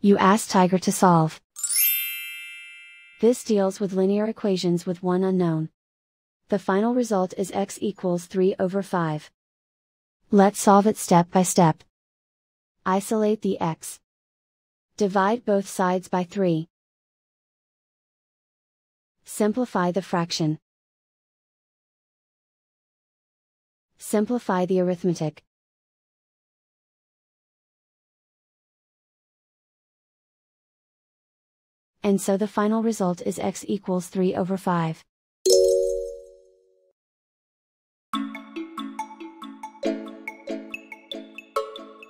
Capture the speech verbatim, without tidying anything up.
You ask Tiger to solve. This deals with linear equations with one unknown. The final result is x equals three over five. Let's solve it step by step. Isolate the x. Divide both sides by three. Simplify the fraction. Simplify the arithmetic. And so the final result is x equals three over five.